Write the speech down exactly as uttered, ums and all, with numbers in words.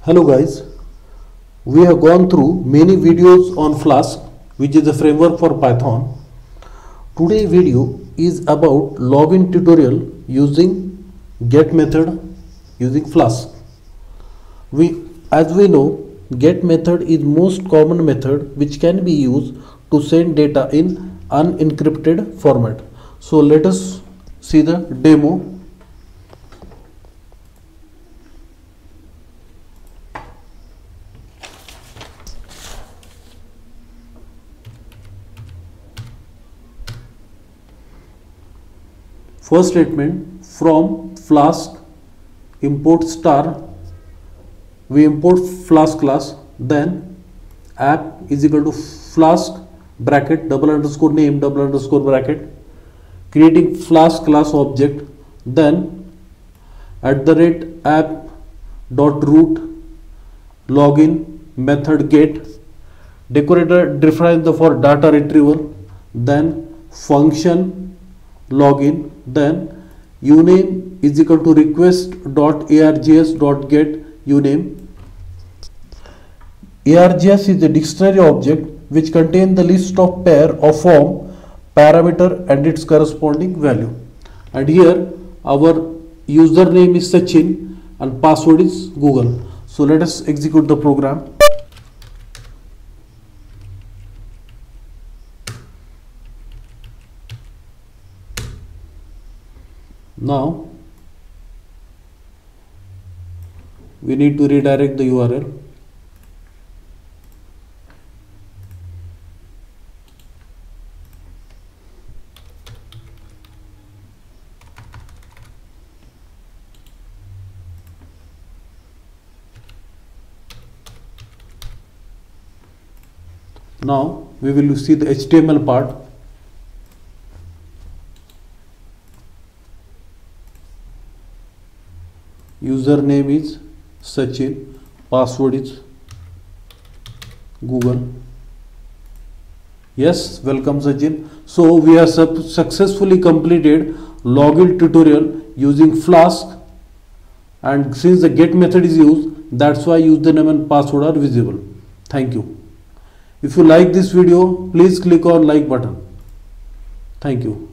Hello guys, we have gone through many videos on Flask, which is a framework for Python. Today video is about login tutorial using get method using Flask. We, as we know, get method is most common method which can be used to send data in unencrypted format. So let us see the demo. First statement, from Flask import star, we import Flask class, then app is equal to Flask bracket double underscore name double underscore bracket, creating Flask class object, then at the rate app dot root login method get, decorator defines the for data retrieval, then function login, then uname is equal to request dot args dot get uname. Args is a dictionary object which contains the list of pair of form, parameter and its corresponding value. And here our username is Sachin and password is Google. So let us execute the program. Now we need to redirect the U R L. Now we will see the H T M L part. Username is Sachin, password is Google. Yes, welcome Sachin. So we have successfully completed login tutorial using Flask, and since the get method is used, that's why username and password are visible. Thank you. If you like this video, please click on like button. Thank you.